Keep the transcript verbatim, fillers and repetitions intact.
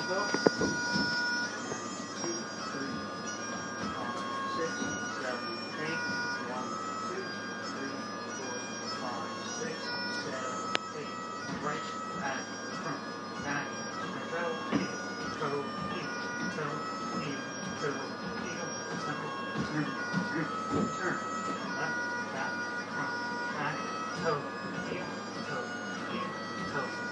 go. Two, three, five, six, seven, eight. One, two, three, four, five, six, seven, eight. Right, back, front, back, toe, heel, toe, heel, toe, heel, toe, heel, temple, turn, turn, turn. Left, back, front, back, toe, heel, toe, heel, toe.